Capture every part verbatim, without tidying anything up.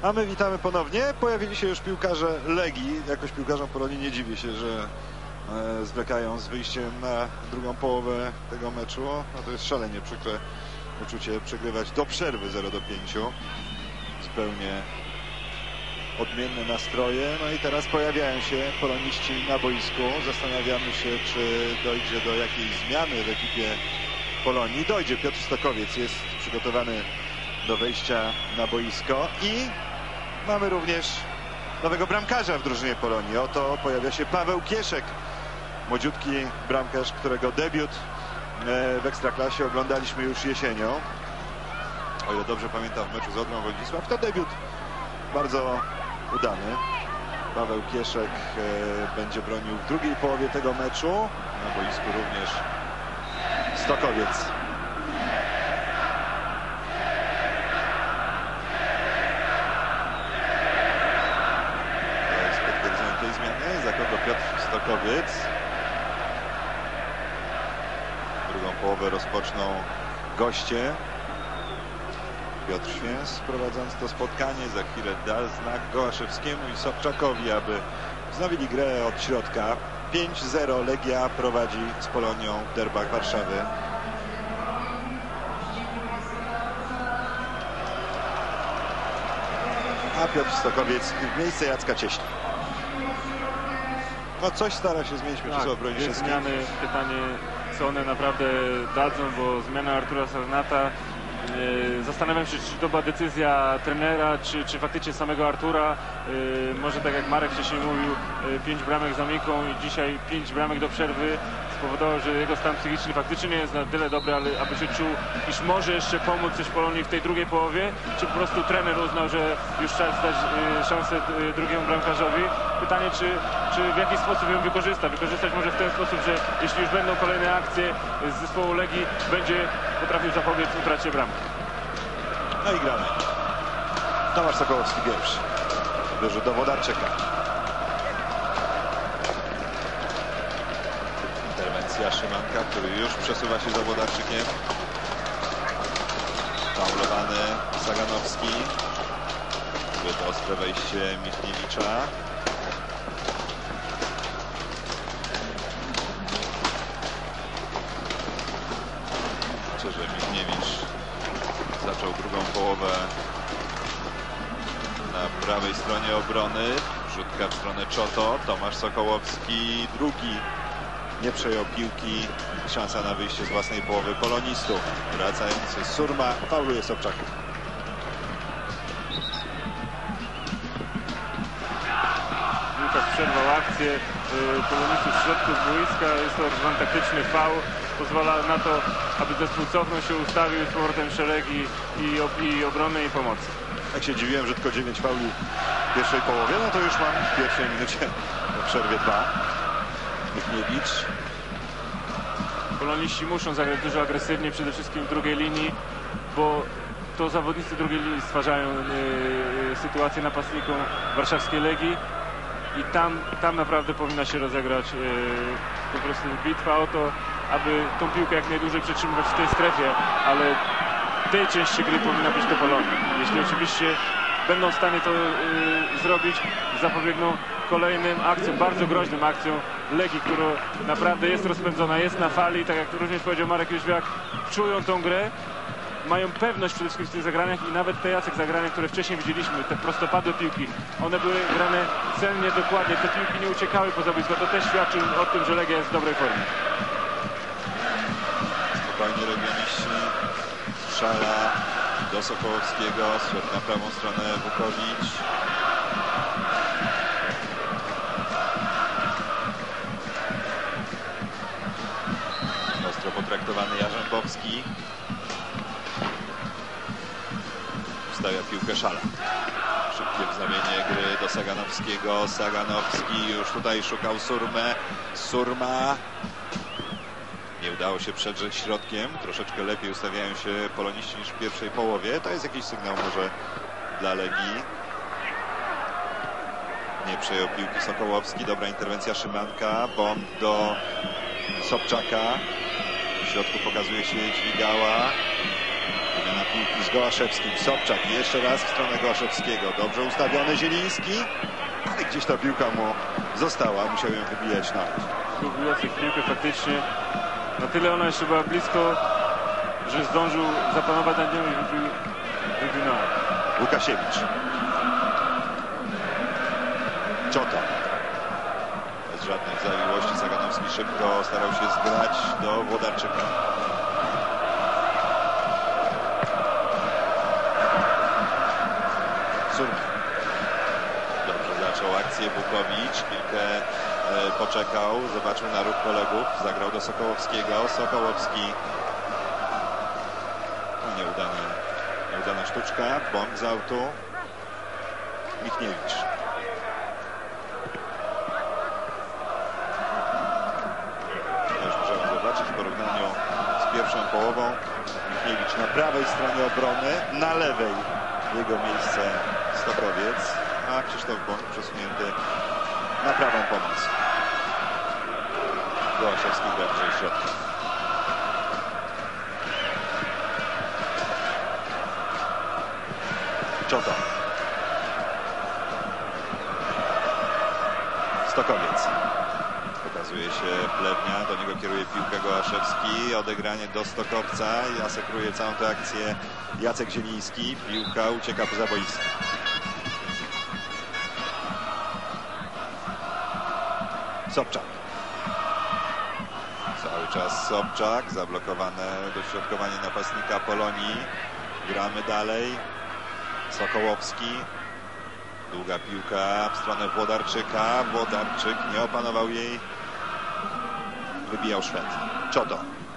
A my witamy ponownie. Pojawili się już piłkarze Legii. Jakoś piłkarzom Polonii nie dziwię się, że e, zwlekają z wyjściem na drugą połowę tego meczu. No to jest szalenie przykre uczucie przegrywać do przerwy zero do pięciu. Zupełnie odmienne nastroje. No i teraz pojawiają się poloniści na boisku. Zastanawiamy się, czy dojdzie do jakiejś zmiany w ekipie Polonii. Dojdzie. Piotr Stokowiec jest przygotowany do wejścia na boisko i mamy również nowego bramkarza w drużynie Polonii. Oto pojawia się Paweł Kieszek, młodziutki bramkarz, którego debiut w Ekstraklasie oglądaliśmy już jesienią. O ile dobrze pamiętam, w meczu z Odrą Wodzisław, to debiut bardzo udany. Paweł Kieszek będzie bronił w drugiej połowie tego meczu. Na boisku również Stokowiec. Tej zmiany, za kogo Piotr Stokowiec. Drugą połowę rozpoczną goście. Piotr Święs prowadząc to spotkanie. Za chwilę da znak Gołaszewskiemu i Sobczakowi, aby wznowili grę od środka. pięć zero Legia prowadzi z Polonią w derbach Warszawy. A Piotr Stokowiec w miejsce Jacka Cieśla. No coś stara się zmienić Mieczysław Broniszewski. Zmiany, pytanie, co one naprawdę dadzą, bo zmiana Artura Sarnata, yy, zastanawiam się, czy to była decyzja trenera, czy, czy faktycznie samego Artura. Yy, może tak jak Marek wcześniej mówił, yy, pięć bramek za Miką i dzisiaj pięć bramek do przerwy spowodował, że jego stan psychiczny faktycznie nie jest na tyle dobry, ale aby się czuł, iż może jeszcze pomóc coś Polonii w tej drugiej połowie, czy po prostu trener uznał, że już czas dać yy, szansę yy, drugiemu bramkarzowi. Pytanie, czy, czy w jaki sposób ją wykorzysta. Wykorzystać może w ten sposób, że jeśli już będą kolejne akcje z zespołu Legii, będzie potrafił zapobiec utracie bramki. No i gramy. Tomasz Sokołowski pierwszy. Bierze do Wodarczyka. Interwencja Szymanka, który już przesuwa się za Wodarczykiem. Faulowany Saganowski. Zbyt ostre wejście Michniewicza. Że Michniewicz zaczął drugą połowę na prawej stronie obrony. Rzutka w stronę Czoto. Tomasz Sokołowski drugi. Nie przejął piłki. Szansa na wyjście z własnej połowy polonistów. Wracający Surma. Fauluje Sobczaka. Łukasz przerwał akcję polonistów w środku z boiska. Jest to tak taktyczny faul. Pozwala na to, aby zespół cofnął się, ustawił z powrotem szeregi i, i obrony i pomocy. Jak się dziwiłem, że tylko dziewięć fauli w pierwszej połowie, no to już mam w pierwszej minucie w przerwie dwa. Michniewicz. Poloniści muszą zagrać dużo agresywnie, przede wszystkim w drugiej linii, bo to zawodnicy drugiej linii stwarzają yy, sytuację napastnikom warszawskiej Legii. I tam, tam naprawdę powinna się rozegrać yy, po prostu bitwa o to, aby tą piłkę jak najdłużej przetrzymywać w tej strefie, ale tej części gry powinna być to Polonia. Jeśli oczywiście będą w stanie to yy, zrobić, zapobiegną kolejnym akcjom, bardzo groźnym akcjom Legii, która naprawdę jest rozpędzona, jest na fali, tak jak również powiedział Marek Jóźwiak, czują tą grę, mają pewność przede wszystkim w tych zagraniach i nawet te Jacek zagrania, które wcześniej widzieliśmy, te prostopadłe piłki, one były grane celnie, dokładnie, te piłki nie uciekały poza boisko, to też świadczy o tym, że Legia jest w dobrej formie. Spokojnie Legioniści. Strzela do Sokołowskiego, na prawą stronę Wukowicz. Ostro potraktowany Jarzębowski. Wstawia piłkę Szala. Szybkie wznowienie gry do Saganowskiego. Saganowski już tutaj szukał Surmę. Surma. Nie udało się przedrzeć środkiem. Troszeczkę lepiej ustawiają się poloniści niż w pierwszej połowie. To jest jakiś sygnał może dla Legii. Nie przejął piłki Sokołowski. Dobra interwencja Szymanka. Bąk do Sobczaka. W środku pokazuje się Dźwigała. Wymiana piłki z Gołaszewskim. Sobczak jeszcze raz w stronę Gołaszewskiego. Dobrze ustawiony Zieliński, ale gdzieś ta piłka mu została. Musiał ją wybijać na dół. Próbujących piłkę faktycznie. Na tyle ona jeszcze była blisko, że zdążył zapanować nad nią i wybił, wybił na. Łukasiewicz. Czota. Bez żadnych zawiłości Saganowski szybko starał się zgrać do Włodarczyka. Surma. Dobrze zaczął akcję Wukowicz. Chwilkę e, poczekał, zobaczył na ruch kolegów. Zagrał do Sokołowskiego. Sokołowski. No, nieudane, nieudana sztuczka. Bąk z autu. Michniewicz. Też możemy zobaczyć w porównaniu z pierwszą połową. Michniewicz na prawej stronie obrony, na lewej jego miejsce Stokowiec, a Krzysztof Bąk przesunięty na prawą pomoc. Gołaszewski gra bliżej środka. Czota. Stokowiec. Pokazuje się Plewnia, do niego kieruje piłkę Gołaszewski, odegranie do Stokowca i asekuruje całą tę akcję Jacek Zieliński. Piłka ucieka poza boisko. Sobczak. Cały czas Sobczak, zablokowane dośrodkowanie napastnika Polonii. Gramy dalej. Sokołowski. Długa piłka w stronę Włodarczyka. Włodarczyk nie opanował jej. Wybijał Szwed. Czoto.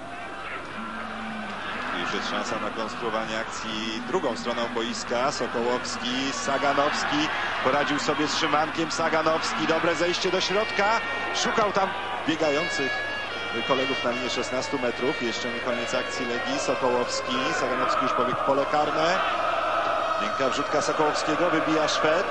Już jest szansa na konstruowanie akcji drugą stroną boiska. Sokołowski, Saganowski. Poradził sobie z Szymankiem. Saganowski. Dobre zejście do środka. Szukał tam biegających kolegów na linię szesnastu metrów. Jeszcze nie koniec akcji Legii. Sokołowski. Saganowski już pobiegł w pole karne. Piękna wrzutka Sokołowskiego. Wybija Szwed.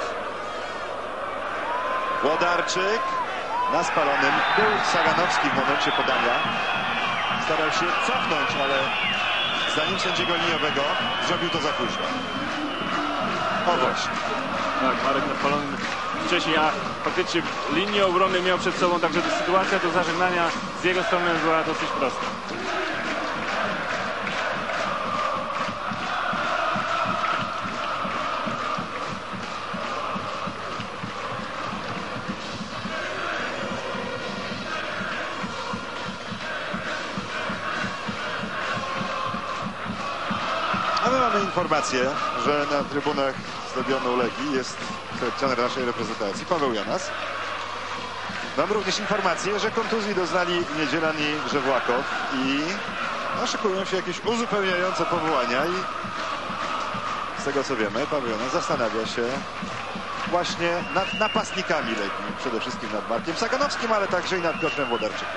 Włodarczyk. Na spalonym był Saganowski w momencie podania. Starał się cofnąć, ale zdaniem sędziego liniowego zrobił to za późno. O właśnie. Tak, Marek napalony wcześniej, a faktycznie linię obrony miał przed sobą, także sytuacja do zażegnania z jego strony była dosyć prosta. A my mamy informację, że na trybunach stadionu Legii jest selekcjoner naszej reprezentacji, Paweł Janas. Mam również informację, że kontuzji doznali Niedzielan i Żewłakow i no, szykują się jakieś uzupełniające powołania i z tego co wiemy, Paweł Janas zastanawia się właśnie nad napastnikami Legii. Przede wszystkim nad Markiem Saganowskim, ale także i nad Piotrem Włodarczykiem.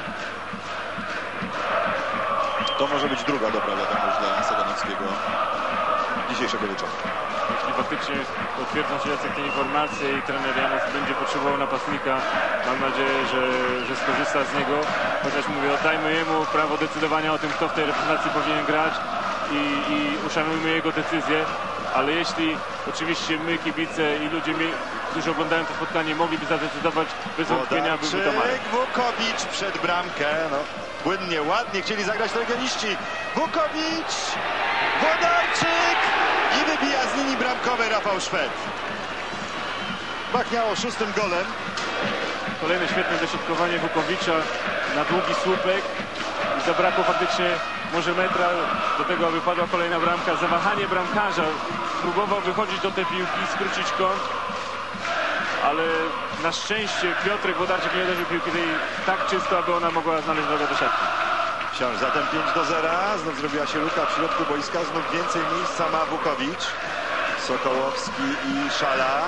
To może być druga dobra wiadomość dla Saganowskiego dzisiejszego wieczoru. Jeśli faktycznie potwierdzą się Jacek te informacje i trener Janas będzie potrzebował napastnika, mam nadzieję, że, że skorzysta z niego. Chociaż mówię, oddajmy jemu prawo decydowania o tym, kto w tej reprezentacji powinien grać i, i uszanujmy jego decyzję. Ale jeśli oczywiście my, kibice i ludzie, którzy oglądają to spotkanie, mogliby zadecydować, bez wątpienia byłby to Marek. Wukowicz przed bramkę. No, płynnie, ładnie chcieli zagrać legioniści. Wukowicz, Włodarczyk i wybija z linii bramkowej Rafał Szwed. Pachniało szóstym golem. Kolejne świetne dośrodkowanie Wukowicza na długi słupek. I zabrakło faktycznie może metra do tego, aby padła kolejna bramka. Zawahanie bramkarza. Próbował wychodzić do tej piłki, skrócić kąt. Ale na szczęście Piotrek Włodarczyk nie uderzył piłki tej tak czysto, aby ona mogła znaleźć drogę do siatki. Wciąż zatem pięć do zera. Znów zrobiła się luka w środku boiska. Znów więcej miejsca ma Wukowicz. Sokołowski i Szala.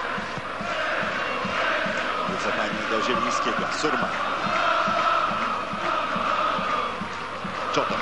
Wycofanie do Zielińskiego. Surma. Czota.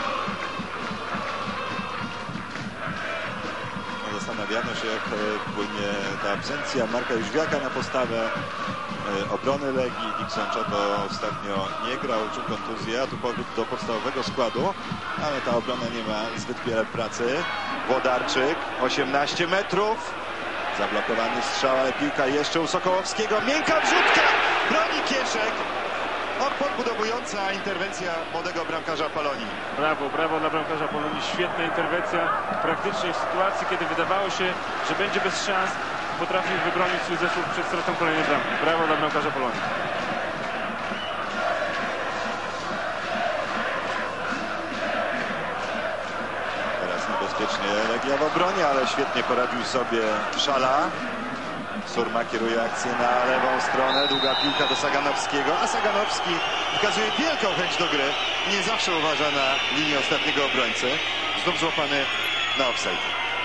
No, zastanawiano się, jak płynie ta absencja Marka Jóźwiaka na postawę obrony Legii. Dixon Czoto ostatnio nie grał, czuł kontuzję, a tu powrót do podstawowego składu, ale ta obrona nie ma zbyt wiele pracy. Włodarczyk, osiemnaście metrów. Zablokowany strzał, ale piłka jeszcze u Sokołowskiego. Miękka wrzutka, broni Kieszek. Podbudowująca interwencja młodego bramkarza Polonii. Brawo, brawo dla bramkarza Polonii. Świetna interwencja. Praktycznie w sytuacji, kiedy wydawało się, że będzie bez szans, potrafił wybronić swój zespół przed stratą kolejnej bramki. Brawo dla bramkarza Polonii. Teraz niebezpiecznie Legia w obronie, ale świetnie poradził sobie Szala. Surma kieruje akcję na lewą stronę, długa piłka do Saganowskiego, a Saganowski wykazuje wielką chęć do gry. Nie zawsze uważa na linię ostatniego obrońcy. Znów złapany na offside.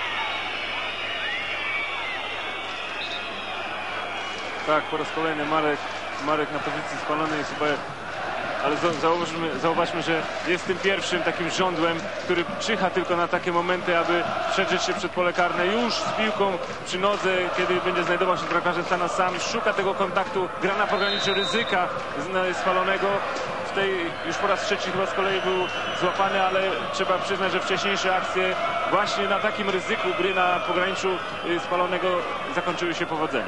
Tak, po raz kolejny Marek, Marek na pozycji spalonej jest chyba... Ale zauważmy, zauważmy, że jest tym pierwszym takim żądłem, który czyha tylko na takie momenty, aby przedrzeć się przed pole karne. Już z piłką przy nodze, kiedy będzie znajdował się z bramkarzem Stana sam, szuka tego kontaktu, gra na pogranicze ryzyka spalonego. W tej już po raz trzeci chyba z kolei był złapany, ale trzeba przyznać, że wcześniejsze akcje właśnie na takim ryzyku gry na pograniczu spalonego zakończyły się powodzeniem.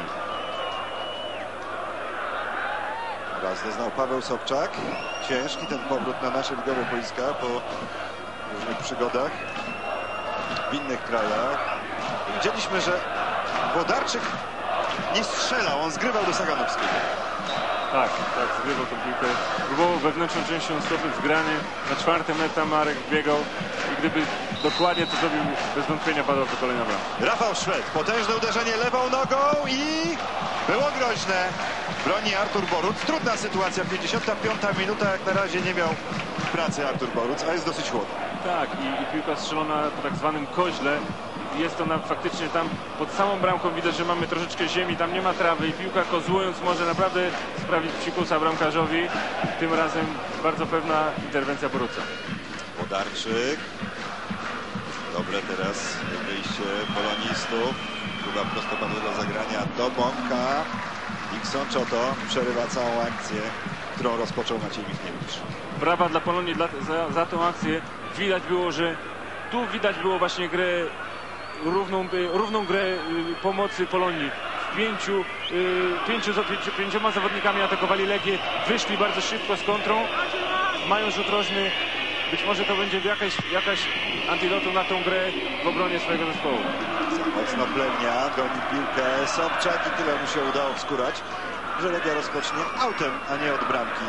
Raz doznał Paweł Sobczak. Ciężki ten powrót na nasze ligowe boiska po różnych przygodach w innych krajach. Widzieliśmy, że Włodarczyk nie strzelał, on zgrywał do Saganowskiego. Tak, tak, zgrywał tę piłkę. Próbował wewnętrzną częścią stopy zgrany. Na czwartym etapie Marek biegał i gdyby dokładnie to zrobił, bez wątpienia padłaby kolejna bramka. Rafał Szwed, potężne uderzenie lewą nogą i było groźne. Broni Artur Boruc. Trudna sytuacja, pięćdziesiąta piąta minuta, jak na razie nie miał pracy Artur Boruc, a jest dosyć chłodny. Tak, i, i piłka strzelona po tak zwanym koźle. Jest ona faktycznie tam pod samą bramką, widać, że mamy troszeczkę ziemi, tam nie ma trawy i piłka kozłując może naprawdę sprawić psikusa bramkarzowi. Tym razem bardzo pewna interwencja Boruca. Włodarczyk. Dobre teraz wyjście polonistów. Próba prostopadłego zagrania do Bąka. Dixon Czoto przerywa całą akcję, którą rozpoczął Maciej Michniewicz. Brawa dla Polonii dla, za, za tą akcję. Widać było, że tu widać było właśnie grę, równą, równą grę pomocy Polonii. Pięciu, pięciu, pięciu, pięcioma zawodnikami atakowali Legię, wyszli bardzo szybko z kontrą, mają rzut rożny. Być może to będzie jakaś, jakaś antidotum na tą grę w obronie swojego zespołu. Za mocno Plewnia goni piłkę Sobczak i tyle mu się udało wskórać, że Legia rozpocznie autem, a nie od bramki.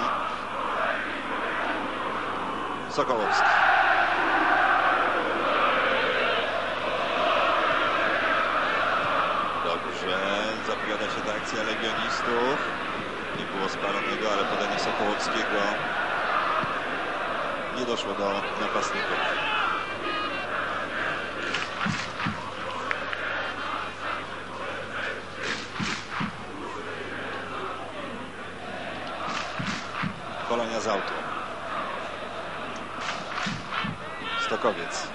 Sokołowski. Dobrze, zapowiada się ta akcja legionistów. Nie było spalonego, ale podanie Sokołowskiego. Nie doszło do napastników. Polonia z autu. Stokowiec.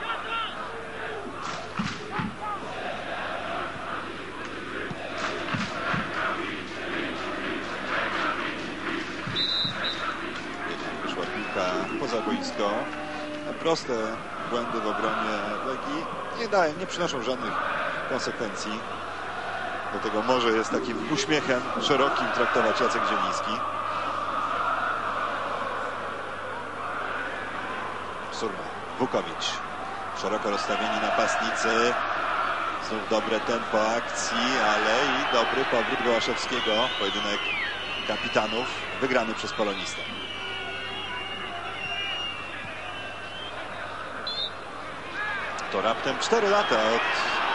Wyszła piłka poza boisko. Proste błędy w obronie Legii nie dają, nie przynoszą żadnych konsekwencji. Do tego może jest takim uśmiechem szerokim traktować Jacek Zieliński. Surma, Wukowicz. Szeroko rozstawieni napastnicy. Znów dobre tempo akcji, ale i dobry powrót Gołaszewskiego. Pojedynek kapitanów wygrany przez polonistę. To raptem cztery lata od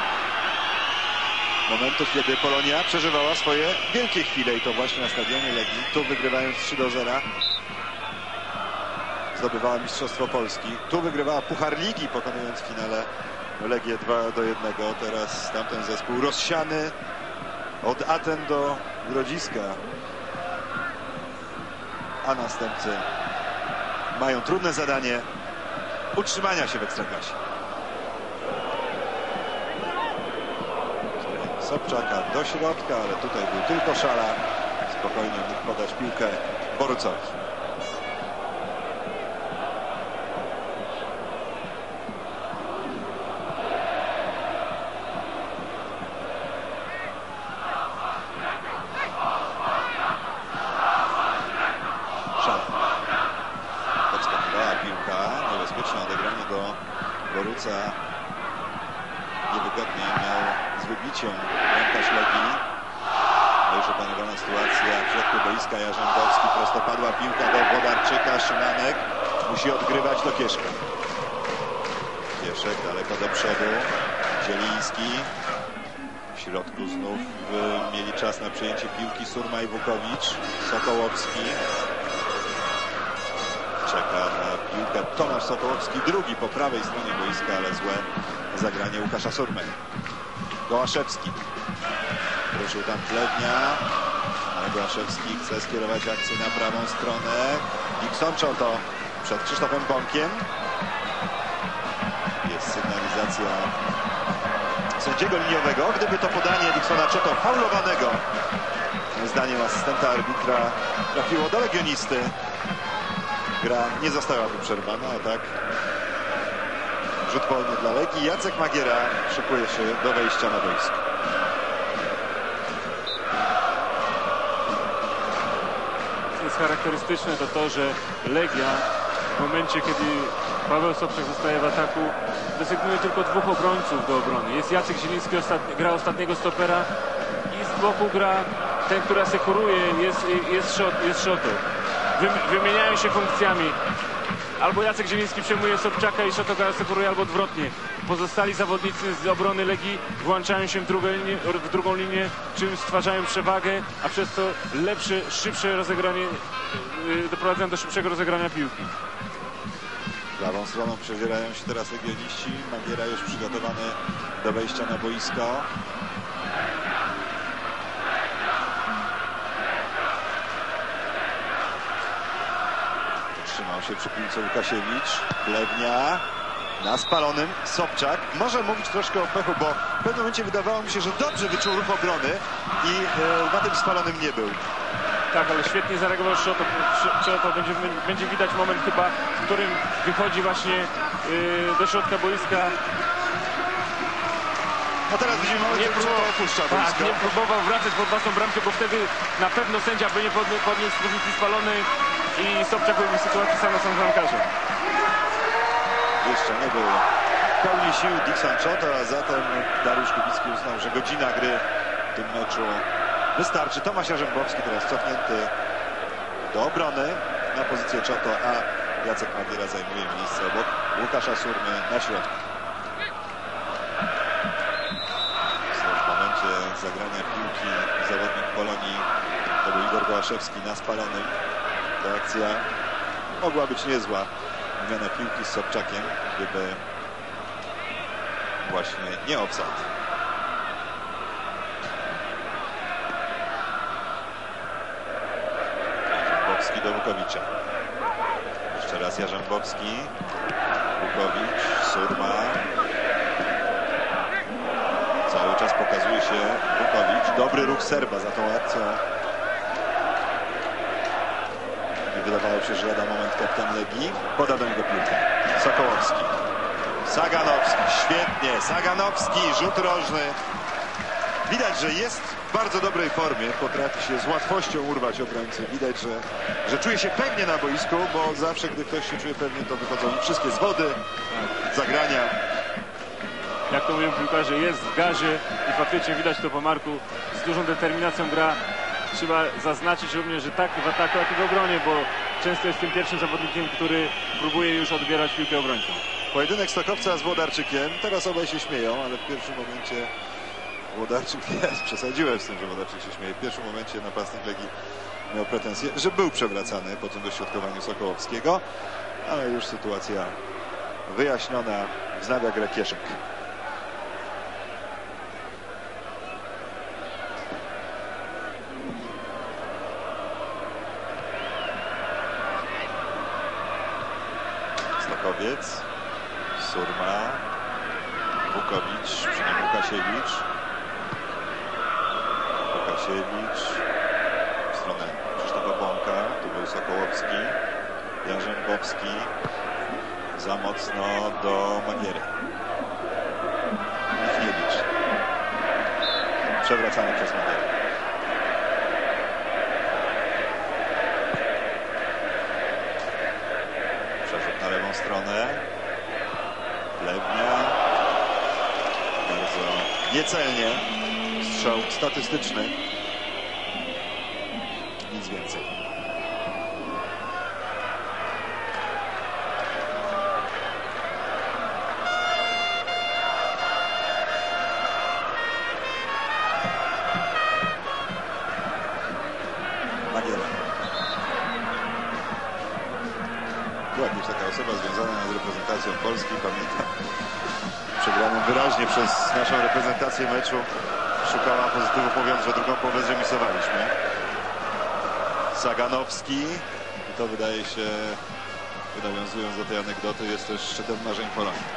momentu, kiedy Polonia przeżywała swoje wielkie chwile i to właśnie na stadionie Legii. Tu wygrywając trzy do zera zdobywała Mistrzostwo Polski. Tu wygrywała Puchar Ligi, pokonując w finale Legię dwa do jednego. Teraz tamten zespół rozsiany od Aten do Grodziska. A następcy mają trudne zadanie utrzymania się w Ekstraklasie. Sobczaka do środka, ale tutaj był tylko Szala. spokojnie mógł podać piłkę Borucowi. Podskakowała piłka, niebezpieczne odegranie do Boruca. Niewygodnie miał z wybiciem bramkarz Legii. No już opanowana sytuacja w środku boiska. Jarzębowski, prostopadła piłka do Włodarczyka. Szymanek musi odgrywać do Kieszka. Kieszek daleko do przodu. Zieliński. W środku znów y, mieli czas na przejęcie piłki Surma i Wukowicz. Sokołowski. Czeka na piłkę Tomasz Sokołowski, drugi po prawej stronie boiska, ale złe zagranie Łukasza Surmy. Gołaszewski. Ruszył tam Plewnia, ale Gołaszewski chce skierować akcję na prawą stronę. Dixon Czoto przed Krzysztofem Bąkiem. Jest sygnalizacja sędziego liniowego. Gdyby to podanie Dixona Czoto faulowanego, zdaniem asystenta arbitra, trafiło do legionisty, gra nie zostałaby przerwana, a tak rzut wolny dla Legii. Jacek Magiera szykuje się do wejścia na boisko. Co jest charakterystyczne, to to, że Legia w momencie, kiedy Paweł Sobczak zostaje w ataku, desygnuje tylko dwóch obrońców do obrony. Jest Jacek Zieliński, ostatni, gra ostatniego stopera i z boku gra ten, który asekuruje, jest, jest, shot, jest Szoto. Wymieniają się funkcjami. Albo Jacek Zieliński przejmuje Sobczaka i Szoto go asekuruje, albo odwrotnie. Pozostali zawodnicy z obrony Legii włączają się w, drugą linię, w drugą linię, czym stwarzają przewagę, a przez to lepsze, szybsze rozegranie, yy, doprowadzają do szybszego rozegrania piłki. Prawą stroną przedzierają się teraz legioniści. Magiera już przygotowany do wejścia na boisko. Trzymał się przy piłce Łukasiewicz. Plewnia na spalonym. Sobczak może mówić troszkę o pechu, bo w pewnym momencie wydawało mi się, że dobrze wyczuł ruch obrony i e, na tym spalonym nie był. Tak, ale świetnie zareagował Szoto. Szoto będzie, będzie widać moment chyba, w którym wychodzi właśnie yy, do środka boiska. No teraz widzimy, nie próbował opuszcza tak, boisko. nie próbował wracać pod własną bramkę, bo wtedy na pewno sędzia by nie podniósł z pozycji spalonej i Sobczak byłby w sytuacji sam na sam bramkarzem. Jeszcze nie był w pełni sił Dixon Czoto, a zatem Dariusz Kubicki uznał, że godzina gry w tym meczu wystarczy. Tomasz Jarzębowski teraz cofnięty do obrony na pozycję Czoto, a Jacek Magiera zajmuje miejsce obok Łukasza Surmy na środku. W momencie zagrania piłki zawodnik Polonii to był Igor Gołaszewski na spalonym. Reakcja mogła być niezła. Wymiana piłki z Sobczakiem, gdyby właśnie nie offside. Jarzębowski do Wukowicza. Jeszcze raz Jarzębowski. Wukowicz, Surma. Cały czas pokazuje się Wukowicz. Dobry ruch Serba za tą akcją. Wydawało się, że lada moment kapitan Legii. Poda do niego piłkę. Sokołowski. Saganowski. Świetnie. Saganowski. Rzut rożny. Widać, że jest w bardzo dobrej formie. Potrafi się z łatwością urwać obrońcy. Widać, że, że czuje się pewnie na boisku, bo zawsze, gdy ktoś się czuje pewnie, to wychodzą wszystkie z wody, zagrania. Jak to mówią piłkarze, jest w gazie i faktycznie widać to po Marku. Z dużą determinacją gra. Trzeba zaznaczyć również, że tak w ataku, jak i w obronie, bo często jest tym pierwszym zawodnikiem, który próbuje już odbierać piłkę obrońcom. Pojedynek Stokowca z Włodarczykiem. Teraz obaj się śmieją, ale w pierwszym momencie Włodarczyk, ja przesadziłem z tym, że Włodarczyk się śmieje. W pierwszym momencie napastnik Legii miał pretensje, że był przewracany po tym dośrodkowaniu Sokołowskiego, ale już sytuacja wyjaśniona. Wznawia grę Kieszek. Stokowiec, Surma, Wukowicz, przy nim Łukasiewicz. Łukasiewicz w stronę Jarzębowski za mocno do Magiery. Michniewicz. Przewracany przez Magierę. Przerzut na lewą stronę. Plewnia. Bardzo niecelnie. Strzał statystyczny. Nic więcej. Była kiedyś taka osoba związana z reprezentacją Polski, pamiętam, przegraną wyraźnie przez naszą reprezentację meczu, szukała pozytywów, mówiąc, że drugą połowę zremisowaliśmy. Saganowski, i to wydaje się, nawiązując do tej anegdoty, jest też szczytem marzeń Polonii.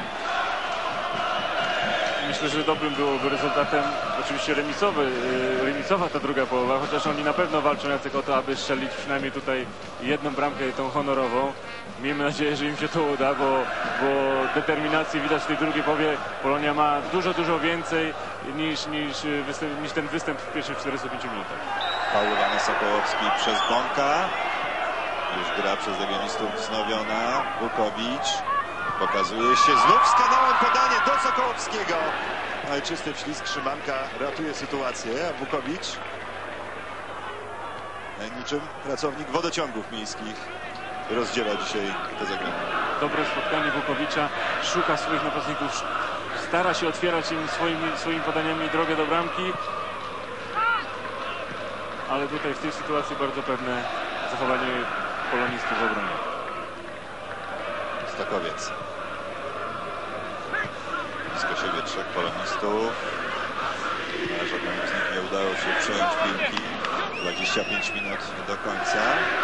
Myślę, że dobrym byłoby rezultatem oczywiście remisowy, remisowa ta druga połowa, chociaż oni na pewno walczą, Jacek, o to, aby strzelić przynajmniej tutaj jedną bramkę, tą honorową. Miejmy nadzieję, że im się to uda, bo, bo determinacji widać w tej drugiej połowie. Polonia ma dużo, dużo więcej niż, niż, występ, niż ten występ w pierwszych czterdziestu pięciu minutach. Faulowany Sokołowski przez Bąka. Już gra przez legionistów wznowiona. Wukowicz. Pokazuje się znów z kanałem podanie do Sokołowskiego. Ale czysty wślizg, Szymanka ratuje sytuację. A Wukowicz niczym pracownik wodociągów miejskich rozdziela dzisiaj te zagranie. Dobre spotkanie Wukowicza. Szuka swoich napastników. Stara się otwierać im swoimi, swoimi podaniami drogę do bramki. Ale tutaj w tej sytuacji bardzo pewne zachowanie polonistów w obronie. Stokowiec. Blisko siebie trzech polonistów. Żadnemu z nich nie udało się przejąć piłki. dwadzieścia pięć minut do końca.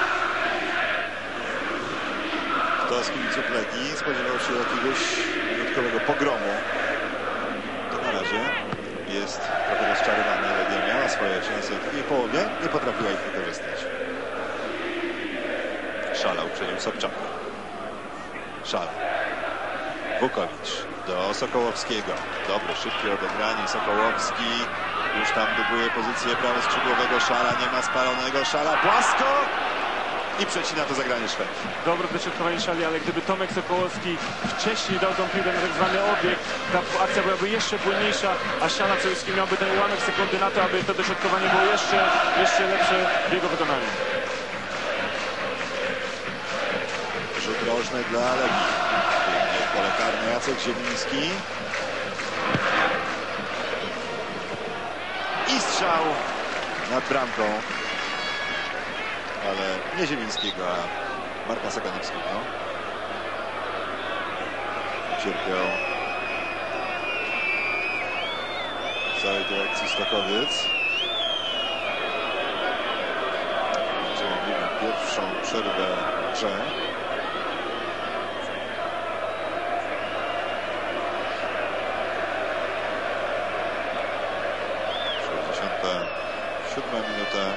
Kto z kibiców Legii spodziewał się jakiegoś dodatkowego pogromu? To na razie jest trochę rozczarowany. Legia miała swoje szanse w drugiej połowie, nie potrafiła ich wykorzystać. Szala uprzedził Sobczaka. Szala. Wukowicz do Sokołowskiego. Dobre, szybkie odegranie. Sokołowski już tam dubuje pozycję prawoskrzydłowego. Szala nie ma spalonego. Szala płasko i przecina to zagranie Szwed. Dobre dośrodkowanie Szali, ale gdyby Tomek Sokołowski wcześniej dał tą piłkę na tak zwany obieg, ta akcja byłaby jeszcze płynniejsza, a Szala Cełski miałby ten ułamek sekundy na to, aby to dośrodkowanie było jeszcze, jeszcze lepsze w jego wykonaniu. Rzut rożny dla Legii. Pięknie w pole karne Jacek Zieliński. I strzał nad bramką. Ale nie Zielińskiego, a Marka Saganowskiego. Cierpiał w całej tej akcji Stokowiec. Będziemy mieli pierwszą przerwę w grze. sześćdziesiąta siódma minuta.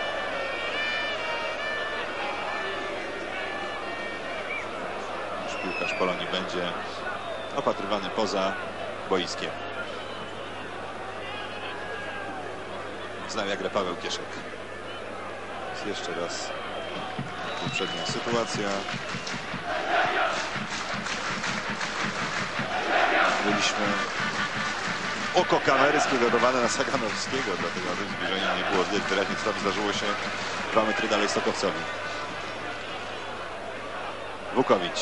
Piłkarz Polonii będzie opatrywany poza boiskiem. Znawia grę Paweł Kieszek. Jeszcze raz poprzednia sytuacja. Mieliśmy oko kamery skierowane na Saganowskiego, dlatego na tym zbliżeniu nie było widać wyraźnie, co tam zdarzyło się dwa metry dalej Stokowcowi. Wukowicz.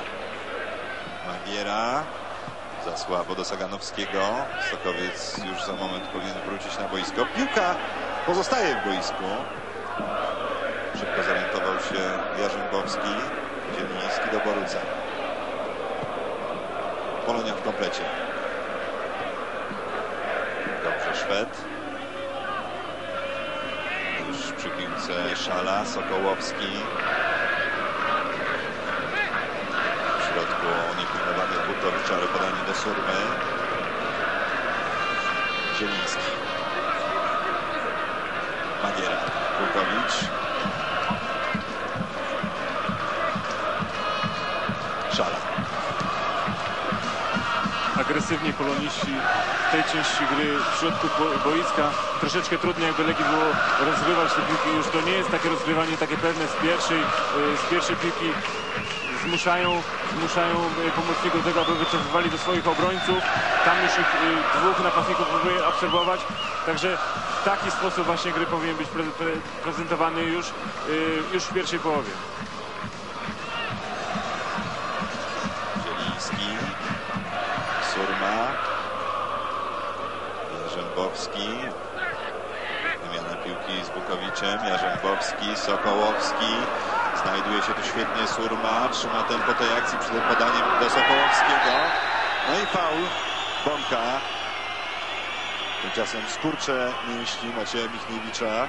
Magiera. Za słabo do Saganowskiego. Sokowiec już za moment powinien wrócić na boisko. Piłka pozostaje w boisku. Szybko zorientował się Jarzębowski. Zieliński do Boruca. Polonia w komplecie. Dobrze, Szwed. Już przy piłce Szala, Sokołowski. W środku niepilnowany Butowicz, ale podanie do Surmy. Zieliński. Magiera. Wukowicz. agresywniej poloniści w tej części gry w środku bo boiska. Troszeczkę trudniej jakby Legii było rozgrywać te piłki. Już to nie jest takie rozgrywanie takie pewne z pierwszej, z pierwszej piłki. Zmuszają, zmuszają pomocników do tego, aby wycofywali do swoich obrońców. Tam już ich dwóch napastników próbuje obserwować. Także w taki sposób właśnie gry powinien być pre pre prezentowany już, już w pierwszej połowie. Zieliński, Surma, Jarzębowski, wymiana piłki z Bukowiczem, Jarzębowski, Sokołowski, znajduje się tu świetnie Surma, trzyma tempo tej akcji przed podaniem do Sokołowskiego, No i faul Bąka. Tymczasem skurcze mięśni Macieja Michniewicza.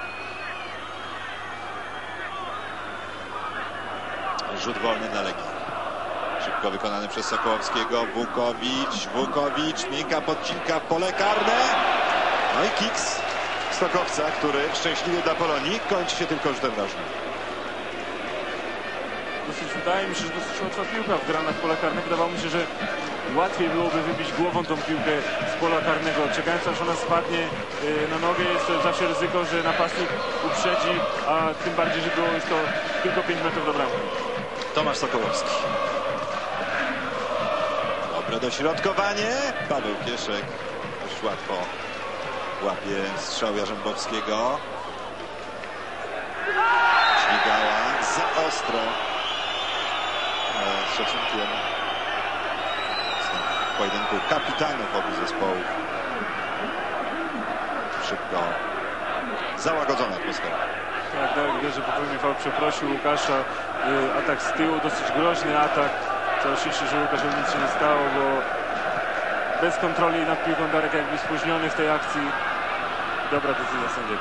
rzut wolny dla Legii. Szybko wykonany przez Sokołowskiego. Wukowicz, Wukowicz, miękka podcinka w pole karne. No i kiks Stokowca, który szczęśliwie dla Polonii kończy się tylko rzutem rożnym. Dosyć, wydaje mi się, że dosyć łatwa piłka wgrana w pole karne. Wydawało mi się, że łatwiej byłoby wybić głową tą piłkę z pola karnego. Czekając aż ona spadnie na nogę, jest to zawsze ryzyko, że napastnik uprzedzi, a tym bardziej, że było jest to tylko pięć metrów do bramki. Tomasz Sokołowski. Dobre dośrodkowanie. Paweł Kieszek dość łatwo łapie strzał Jarzębowskiego. Śmigała za ostro. Z szacunkiem w pojedynku kapitanów obu zespołów. Szybko załagodzona atmosfera. Tak, Darek wie, że popełnił faul, przeprosił Łukasza. Atak z tyłu, dosyć groźny atak. Całe szczęście, że Łukaszowi nic się nie stało, bo bez kontroli nad piłką Darek jakby spóźniony w tej akcji. Dobra decyzja sędziego.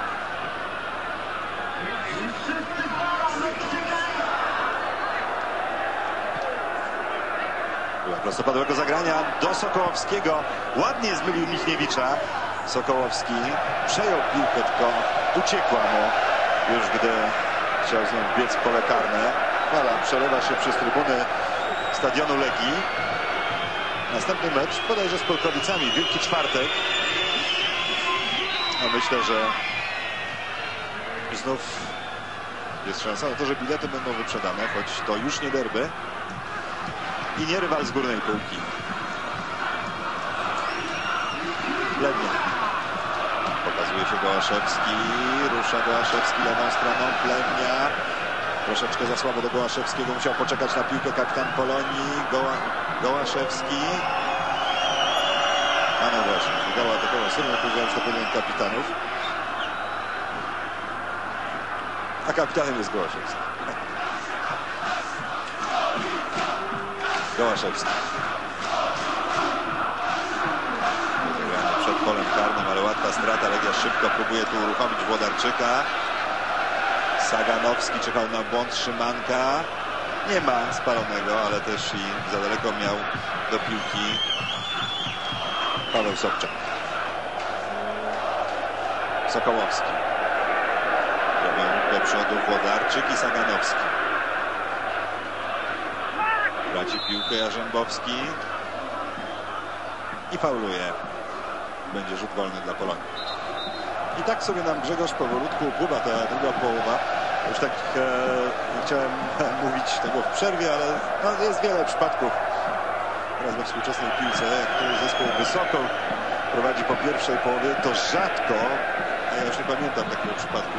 Prostopadłego zagrania do Sokołowskiego. Ładnie zmylił Michniewicza. Sokołowski przejął piłkę, tylko uciekła mu już, gdy chciał z nią biec w pole karne. Fala przelewa się przez trybuny stadionu Legii. Następny mecz bodajże z Polkowicami. Wielki Czwartek. A myślę, że znów jest szansa na to, że bilety będą wyprzedane, choć to już nie derby i nie rywal z górnej półki. Plewnia. Pokazuje się Gołaszewski. Rusza Gołaszewski lewą stroną. Plewnia. Troszeczkę za słabo do Gołaszewskiego. Musiał poczekać na piłkę kapitan Polonii. Goła... Gołaszewski. A no właśnie. Goła atakował Surmę, pójdziemy do pojedynku kapitanów. A kapitanem jest Gołaszewski. Gołaszewski. Zagrany przed polem karnym, ale łatwa strata. Legia szybko próbuje tu uruchomić Włodarczyka. Saganowski czekał na błąd Szymanka. Nie ma spalonego, ale też i za daleko miał do piłki Paweł Sobczak. Sokołowski. Robią do przodu Włodarczyk i Saganowski. Traci piłkę Jarzębowski i fauluje. Będzie rzut wolny dla Polonii. I tak sobie nam Grzegorz powolutku upływa ta druga połowa. Już tak e, nie chciałem mówić tego w przerwie, ale no, jest wiele przypadków teraz we współczesnej piłce, jak który zespół wysoko prowadzi po pierwszej połowie, to rzadko, a ja już nie pamiętam takiego przypadku,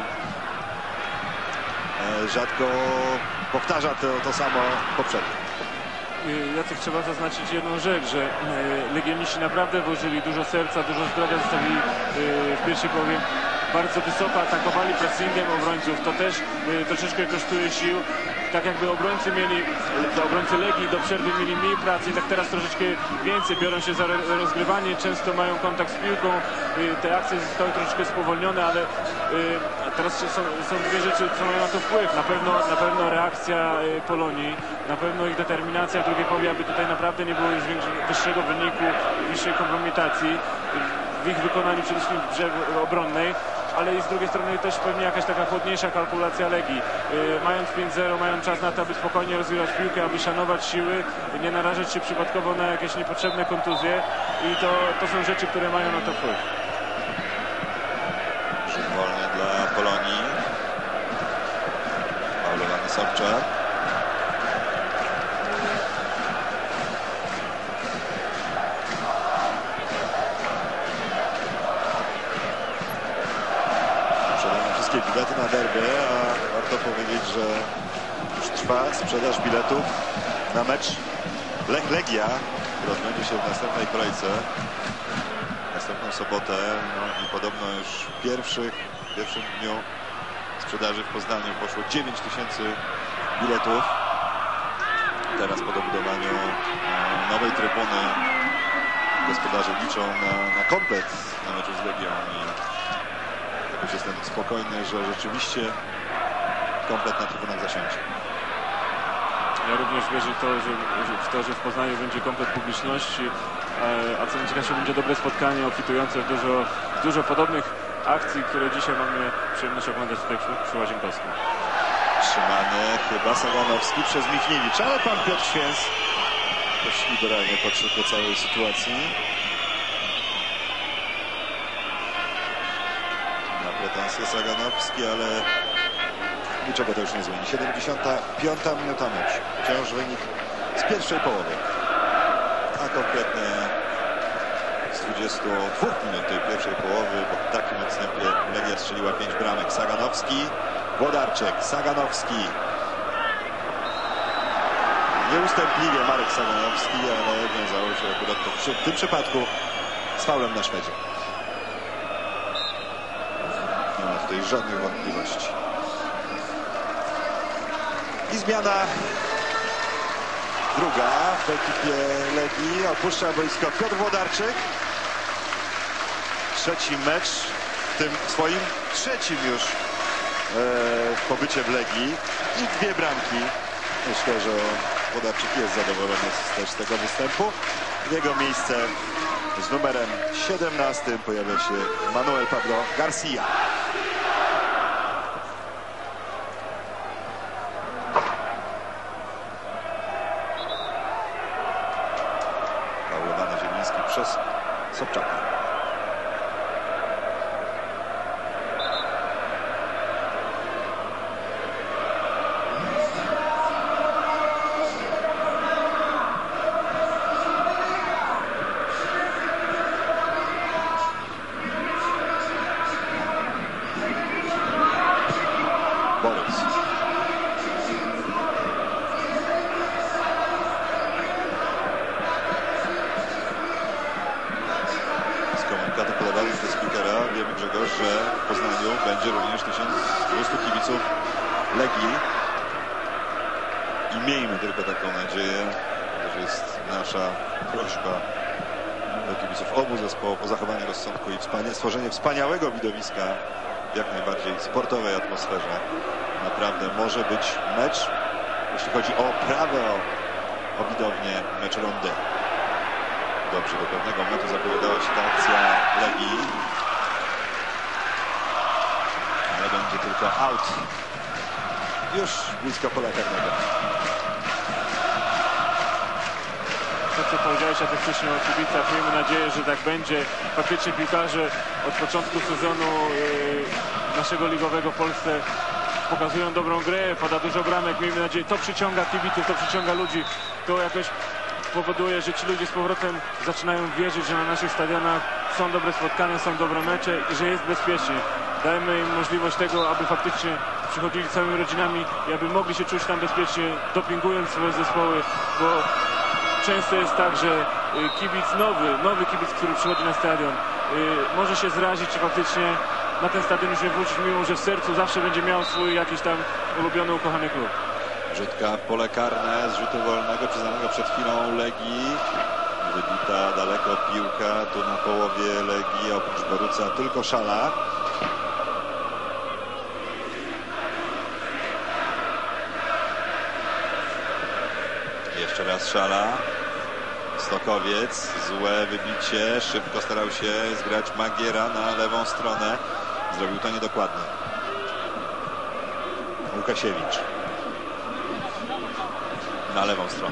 e, rzadko powtarza to, to samo poprzednio. Jacek, trzeba zaznaczyć jedną rzecz, że legioniści naprawdę włożyli dużo serca, dużo zdrowia, zostawili w pierwszej połowie. Bardzo wysoko atakowali pressingiem obrońców. To też troszeczkę kosztuje sił. Tak jakby obrońcy mieli, obrońcy Legii do przerwy mieli mniej pracy, tak teraz troszeczkę więcej biorą się za rozgrywanie, często mają kontakt z piłką. Te akcje zostały troszeczkę spowolnione, ale teraz są, są dwie rzeczy, co mają na to wpływ. Na pewno, na pewno reakcja Polonii, na pewno ich determinacja w drugiej połowie, aby tutaj naprawdę nie było już wyższego wyniku, wyższej kompromitacji w ich wykonaniu przede wszystkim w grze obronnej. ale i z drugiej strony też pewnie jakaś taka chłodniejsza kalkulacja Legii. Yy, mając pięć zero, mają czas na to, aby spokojnie rozwijać piłkę, aby szanować siły, nie narażać się przypadkowo na jakieś niepotrzebne kontuzje i to, to są rzeczy, które mają na to wpływ. Rzut wolny dla Polonii. Faulowany Sobczak. Sprzedamy wszystkie bilety na derby, a warto powiedzieć, że już trwa sprzedaż biletów na mecz Lech Legia, który odbędzie się w następnej kolejce. Następną sobotę, no i podobno już w pierwszych, w pierwszym dniu sprzedaży w Poznaniu poszło dziewięć tysięcy biletów. Teraz po dobudowaniu e, nowej trybuny gospodarze liczą na, na komplet na meczu z Legią i jakoś jestem spokojny, że rzeczywiście komplet na trybunach zasiądzie. Ja również wierzę w to, że, w to, że w Poznaniu będzie komplet publiczności, a co najciekawsze będzie dobre spotkanie, obfitujące w dużo, dużo podobnych akcji, które dzisiaj mamy przyjemność oglądać tutaj przy, przy Łazienkowskim. Trzymany chyba Saganowski przez Michniewicz, ale pan Piotr Święc dość liberalnie podszedł do całej sytuacji. Na pretensje Saganowski, ale niczego to już nie zmieni. siedemdziesiąta piąta minuta meczu. Wciąż wynik z pierwszej połowy. A konkretnie z dwudziestu dwóch minut tej pierwszej połowy, bo w takim odstępie Legia strzeliła pięć bramek. Saganowski, Włodarczyk, Saganowski. Nieustępliwie Marek Saganowski, ale wiązało się akurat to przy, w tym przypadku z faulem na Szwedzie. Nie ma tutaj żadnych wątpliwości. I zmiana druga w ekipie Legii. Opuszcza boisko Piotr Włodarczyk. Trzeci mecz, w tym swoim trzecim już e, pobycie w Legii i dwie bramki. Myślę, że Włodarczyk jest zadowolony z, też z tego występu. W jego miejsce z numerem siedemnastym pojawia się Manuel Pablo Garcia. Faulowany Zieliński przez Sobczaka. Borys. Z komunikatu podawanych do speakera wiemy, Grzegorz, że w Poznaniu będzie również tysiąc dwieście kibiców Legii. I miejmy tylko taką nadzieję, że jest nasza prośba do kibiców obu zespołów o zachowanie rozsądku i wspania stworzenie wspaniałego widowiska w jak najbardziej sportowej atmosferze. Naprawdę może być mecz, jeśli chodzi o prawę o, o widownię, mecz rundy. Dobrze, do pewnego momentu zapowiadała się ta akcja Legii, ale będzie tylko out już blisko pola karnego. To, co powiedziałeś ja tak wcześniej o kibicach, miejmy nadzieję, że tak będzie. Faktycznie piłkarze od początku sezonu yy, naszego ligowego w Polsce pokazują dobrą grę, pada dużo bramek, miejmy nadzieję, to przyciąga kibiców, to przyciąga ludzi, to jakoś powoduje, że ci ludzie z powrotem zaczynają wierzyć, że na naszych stadionach są dobre spotkania, są dobre mecze i że jest bezpiecznie. Dajmy im możliwość tego, aby faktycznie przychodzili całymi rodzinami i aby mogli się czuć tam bezpiecznie, dopingując swoje zespoły, bo często jest tak, że kibic nowy, nowy kibic, który przychodzi na stadion, może się zrazić i faktycznie na ten stadion już nie wrócić, mimo że w sercu zawsze będzie miał swój jakiś tam ulubiony, ukochany klub. Rzutka w pole karne z rzutu wolnego przyznanego przed chwilą Legii. Wybita daleko piłka, tu na połowie Legii oprócz Boruca tylko Szala. Jeszcze raz Szala. Stokowiec, złe wybicie, szybko starał się zgrać Magiera na lewą stronę. Zrobił to niedokładnie. Łukasiewicz. Na lewą stronę.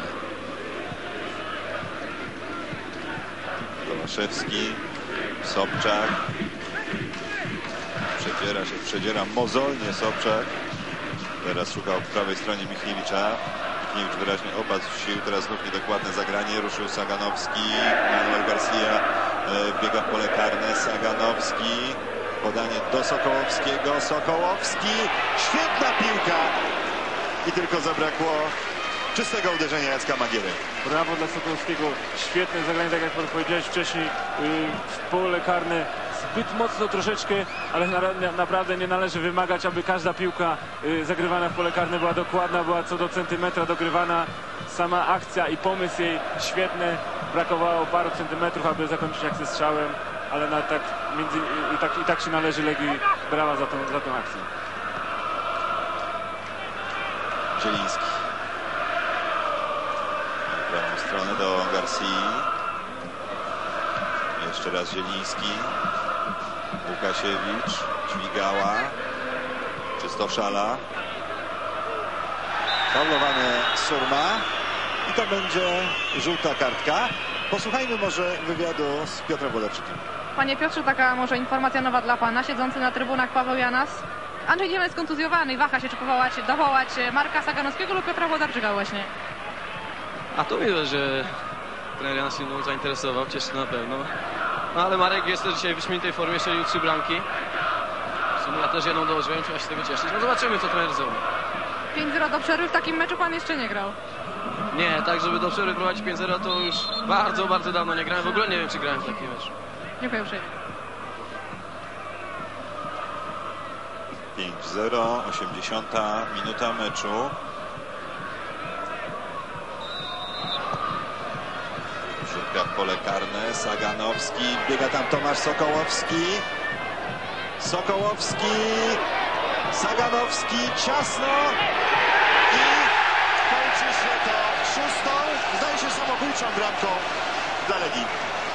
Gołaszewski. Sobczak. Przedziera się, przedziera mozolnie Sobczak. Teraz szukał w prawej stronie Michniewicza. Michniewicz wyraźnie opadł sił. Teraz znów niedokładne zagranie. Ruszył Saganowski. Manuel Garcia biega w pole karne. Saganowski. Podanie do Sokołowskiego. Sokołowski. Świetna piłka. I tylko zabrakło czystego uderzenia Jacka Magiery. Brawo dla Sokołowskiego. Świetne zagranie, tak jak pan powiedziałeś wcześniej. W pole karne zbyt mocno troszeczkę, ale na, na, naprawdę nie należy wymagać, aby każda piłka y, zagrywana w pole karne była dokładna, była co do centymetra dogrywana. Sama akcja i pomysł jej świetny. Brakowało paru centymetrów, aby zakończyć akcję strzałem, ale na, tak, między, i, tak, i tak się należy Legii brawa za tą, za tą akcję. Zieliński. W prawą stronę do Garcii. Jeszcze raz Zieliński. Łukasiewicz. Dźwigała. Czystoszala. Faulowany Surma. I to będzie żółta kartka. Posłuchajmy może wywiadu z Piotrem Wodarczykiem. Panie Piotrze, taka może informacja nowa dla pana. Siedzący na trybunach Paweł Janas. Andrzej Dziema jest kontuzjowany i waha się, czy powołać, dowołać Marka Saganowskiego lub Piotra Wodarczyka właśnie. A to miłe, że trener Janas się mną zainteresował, cieszy na pewno. No ale Marek jest też dzisiaj w wyśmienitej formie, strzelił trzy bramki. W sumie ja też jedną dołożyłem, trzeba się z tego cieszyć. No zobaczymy, co trener zrobi. pięć zero do przerwy, w takim meczu pan jeszcze nie grał. Nie, tak żeby do przerwy prowadzić pięć zero to już bardzo, bardzo dawno nie grałem. W ogóle nie wiem, czy grałem w takim meczu. Dziękuję uprzejmie. pięć zero, osiemdziesiąta minuta meczu. Rzutka w pole karne. Saganowski. Biega tam Tomasz Sokołowski. Sokołowski. Saganowski. Ciasno. I kończy się to szóstą, zdaje się samobójczą bramką dla Legii.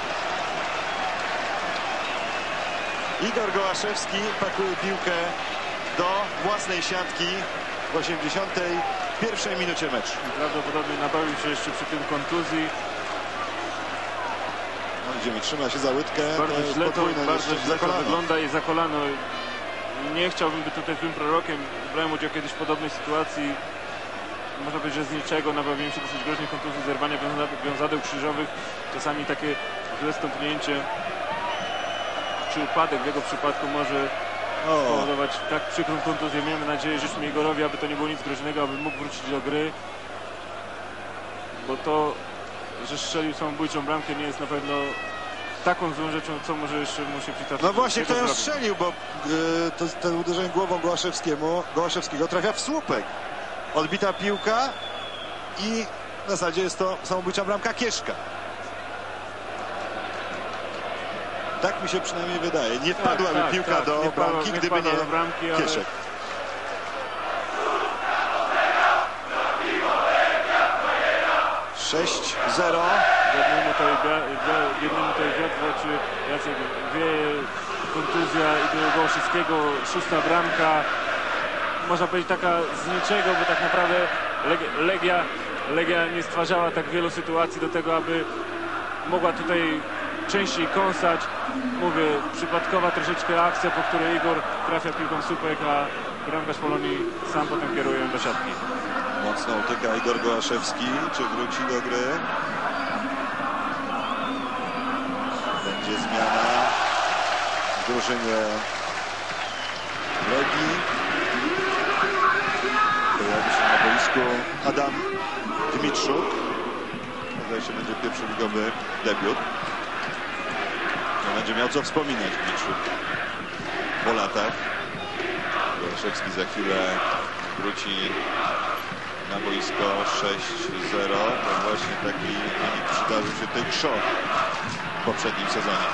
Igor Gołaszewski pakuje piłkę do własnej siatki w osiemdziesiątej pierwszej minucie meczu. Prawdopodobnie nabawił się jeszcze przy tym kontuzji. No, idziemy, trzyma się za łydkę. Bardzo to źle to, podwójne bardzo jeszcze źle za to kolano. wygląda i za kolano. Nie chciałbym być tutaj złym prorokiem. Brałem udział kiedyś w podobnej sytuacji. Można powiedzieć, że z niczego nabawiłem się dosyć groźnej kontuzji, zerwania wiązadeł krzyżowych. Czasami takie złe stąpnięcie czy upadek w jego przypadku może O, spowodować tak przykrą kontuzję. Miejmy nadzieję, żeśmy Igorowi, aby to nie było nic groźnego, aby mógł wrócić do gry. Bo to, że strzelił samobójczą bramkę, nie jest na pewno taką złą rzeczą, co może jeszcze mu się przytrafić. no właśnie, kto ją zrobić. strzelił, bo y, to, ten uderzenie głową Gołaszewskiemu, Gołaszewskiego trafia w słupek. Odbita piłka i w zasadzie jest to samobójcza bramka Kieszka. Tak mi się przynajmniej wydaje. Nie wpadłaby tak, tak, piłka tak. do Nie wpadła- bramki, nie gdyby nie wpadła do bramki, ale- Kieszek. sześć zero. Jednemu to jednemu to wiatr w oczy, Jacek wie, kontuzja Igora Gołaszewskiego, szósta bramka. Można powiedzieć taka z niczego, bo tak naprawdę Legia, Legia, Legia nie stwarzała tak wielu sytuacji do tego, aby mogła tutaj częściej kąsać. Mówię, przypadkowa troszeczkę akcja, po której Igor trafia piłką w słupek, a bramkarz Polonii sam potem kieruje ją do siatki. Mocno utyka Igor Gołaszewski. Czy wróci do gry? Będzie zmiana w drużynie Legii. Pojawi się na boisku Adam Dmitrzuk. Zdaje się, będzie pierwszoligowy debiut. No, będzie miał co wspominać Dmitrzuk po latach. Gołaszewski za chwilę wróci na boisko. Sześć zero. To właśnie taki wynik przydarzył się tej Krzok w poprzednim sezonie.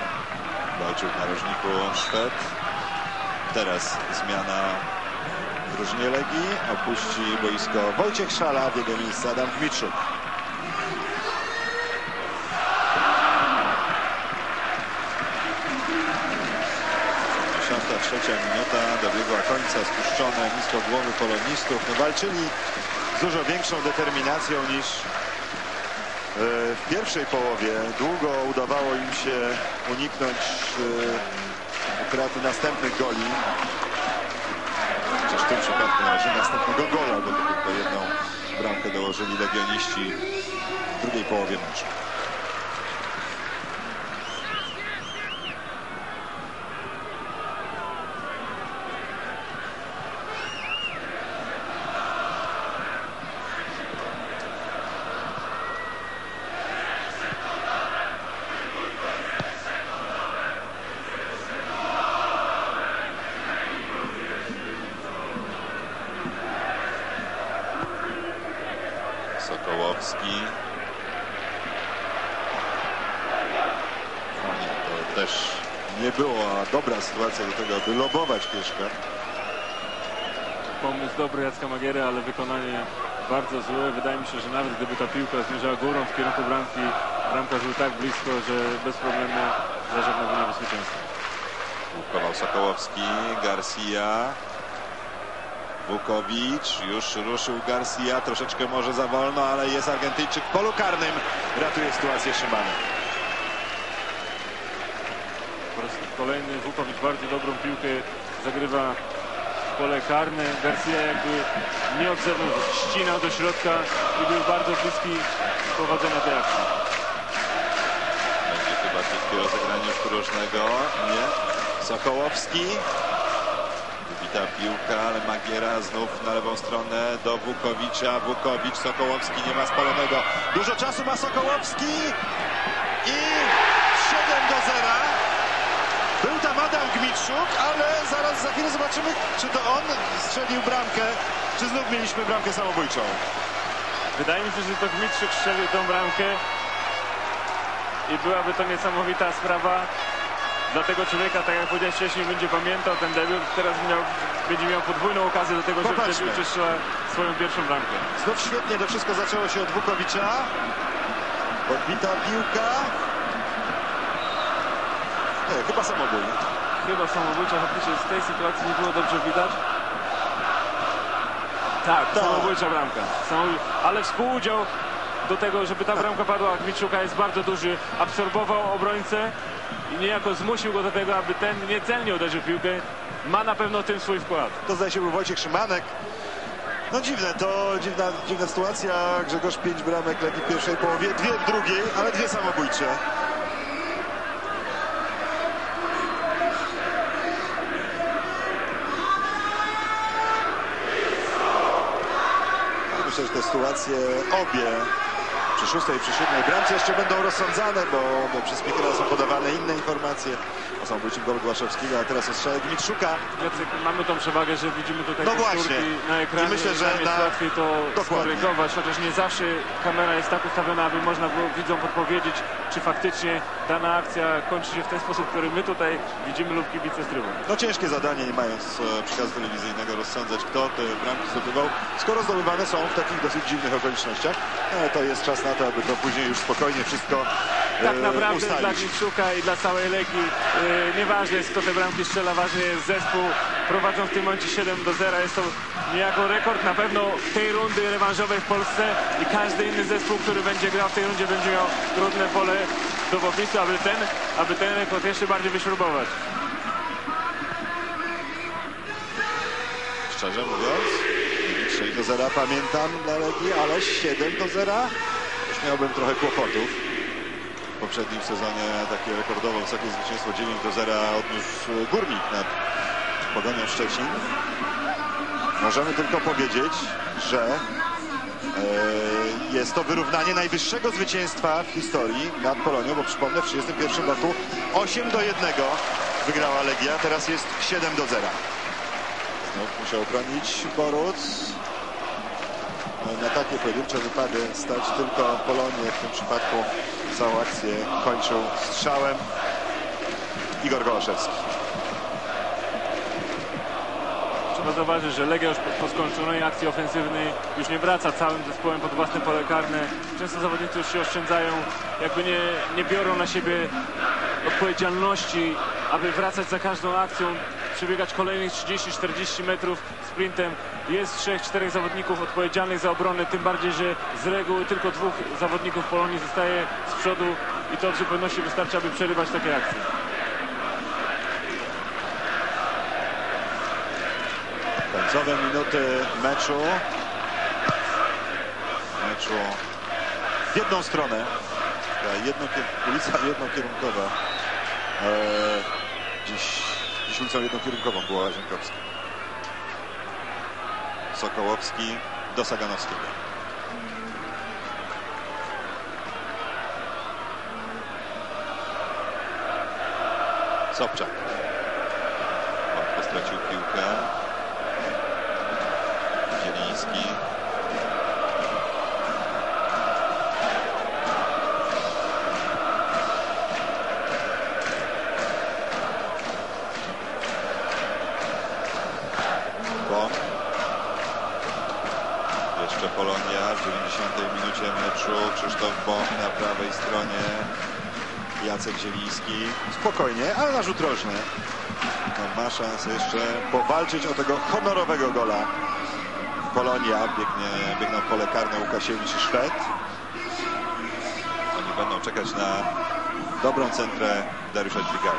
Walczył w narożniku Szwed. Teraz zmiana w drużynie Legii. Opuści boisko Wojciech Szala, w jego miejsce Adam Gmitszuk. osiemdziesiąta trzecia minuta, dobiegła końca, spuszczone nisko głowy polonistów. No, walczyli z dużo większą determinacją niż w pierwszej połowie. Długo udawało im się uniknąć utraty następnych goli. Chociaż w tym przypadku na razie następnego gola, bo to tylko jedną bramkę dołożyli legioniści w drugiej połowie meczu. Sokołowski. No nie, to też Nie była dobra sytuacja do tego, aby lobować Pieszka. Pomysł dobry Jacka Magiery, ale wykonanie bardzo złe. Wydaje mi się, że nawet gdyby ta piłka zmierzała górą w kierunku bramki, bramkarz był tak blisko, że bez problemu zażegnałby na bezpieczeństwo. Łukował Sokołowski, Garcia. Wukowicz, już ruszył Garcia, troszeczkę może za wolno, ale jest Argentyńczyk w polu karnym. Ratuje sytuację Szymanek. Po raz kolejny Wukowicz bardzo dobrą piłkę zagrywa w pole karne. Garcia jakby nie od zewnątrz ścinał do środka i był bardzo bliski prowadzenia tej akcji. Będzie chyba krótkie rozegranie już różnego. Nie. Sokołowski. Wybita piłka, ale Magiera znów na lewą stronę do Wukowicza. Wukowicz, Sokołowski, nie ma spalonego. Dużo czasu ma Sokołowski i siedem do zera. Był tam Adam Gmitszuk, ale zaraz za chwilę zobaczymy, czy to on strzelił bramkę, czy znów mieliśmy bramkę samobójczą. Wydaje mi się, że to Gmitszuk strzelił tą bramkę i byłaby to niesamowita sprawa. Dla tego człowieka, tak jak powiedziałem wcześniej, będzie pamiętał ten debiut. Teraz miał, będzie miał podwójną okazję do tego, żeby w debiucie strzela swoją pierwszą bramkę. Znów świetnie to wszystko zaczęło się od Wukowicza. Podbita piłka. Nie, chyba samobój. Chyba samobójcza, faktycznie z tej sytuacji nie było dobrze widać. Tak, Tak. samobójcza bramka. Samobój... Ale współudział do tego, żeby ta bramka padła Gmitszuka jest bardzo duży. Absorbował obrońcę i niejako zmusił go do tego, aby ten niecelnie uderzył piłkę. Ma na pewno w tym swój wkład. To zdaje się był Wojciech Szymanek. No dziwne, to dziwna, dziwna sytuacja. Grzegorz pięć bramek Legii w pierwszej połowie, dwie w drugiej, ale dwie samobójcze. Myślę, że te sytuacje obie przy szóstej i przy siódmej bramce jeszcze będą rozsądzane, bo, bo przez Pikera są podawane inne informacje o samobójczym golu Głaszewskiego, a teraz o strzale Gmitszuka. Jacek, mamy tą przewagę, że widzimy tutaj No powtórki właśnie. na ekranie. I myślę, że nam jest na- łatwiej to Dokładnie. skorygować, chociaż nie zawsze kamera jest tak ustawiona, aby można było widzom podpowiedzieć, czy faktycznie dana akcja kończy się w ten sposób, który my tutaj widzimy lub kibice z trybun. No ciężkie zadanie, nie mając e, przekazu telewizyjnego, rozsądzać, kto te bramki zdobywał, skoro zdobywane są w takich dosyć dziwnych okolicznościach. E, to jest czas na to, aby to później już spokojnie wszystko e, Tak naprawdę ustalić. dla Gmitszuka i dla całej Legii yy, nieważne jest, kto te bramki strzela, ważny jest zespół. Prowadzą w tym momencie siedem do zera. Jest to niejako rekord na pewno tej rundy rewanżowej w Polsce i każdy inny zespół, który będzie grał w tej rundzie, będzie miał trudne pole do popisu, aby ten, aby ten rekord jeszcze bardziej wyśrubować. Szczerze mówiąc, sześć do zera pamiętam dla Legii, ale siedem do zera już miałbym trochę kłopotów. W poprzednim sezonie takie rekordowo wysokie zwycięstwo dziewięć do zera odniósł Górnik nad Pogonią Szczecin. Możemy tylko powiedzieć, że e, jest to wyrównanie najwyższego zwycięstwa w historii nad Polonią, bo przypomnę, w tysiąc dziewięćset trzydziestym pierwszym roku osiem do jednego wygrała Legia, teraz jest siedem do zera. Znów musiał bronić Boruc. Na takie pojedyncze wypady stać tylko Polonię. W tym przypadku całą akcję kończył strzałem Igor Gołaszewski. Trzeba trzeba zauważyć, że Legia już po, po skończonej akcji ofensywnej już nie wraca całym zespołem pod własne pole karne. Często zawodnicy już się oszczędzają, jakby nie, nie biorą na siebie odpowiedzialności, aby wracać za każdą akcją, przebiegać kolejnych trzydzieści czterdzieści metrów sprintem. Jest trzech, czterech zawodników odpowiedzialnych za obronę, tym bardziej, że z reguły tylko dwóch zawodników Polonii zostaje z przodu i to w zupełności wystarczy, aby przerywać takie akcje. Końcowe minuty meczu. Meczu w jedną stronę. Jedno, ulica jednokierunkowa. Eee, dziś, dziś ulicą jednokierunkową była Łazienkowska. Sokołowski do Saganowskiego. Sobczak. Łatwo stracił piłkę. Zieliński. Bąk. Jeszcze Polonia w dziewięćdziesiątej minucie meczu. Krzysztof Bąk na prawej stronie. Jacek Zieliński. Spokojnie, ale na rzut rożny. No, ma szansę jeszcze powalczyć o tego honorowego gola. Polonia, biegnie, biegną w pole karne Łukasiewicz i Szwed. Oni będą czekać na dobrą centrę Dariusza Dźwigały.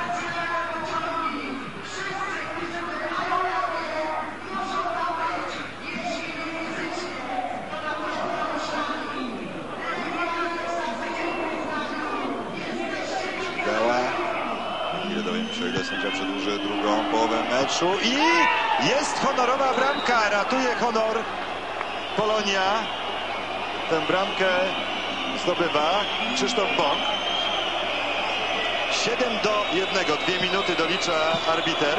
Dźwigała. Ile dowiemy się, ile sędzia przedłuży drugą połowę meczu i jest honorowa bramka, ratuje honor Polonia. Tę bramkę zdobywa Krzysztof Bąk. siedem do jednego, dwie minuty dolicza arbiter.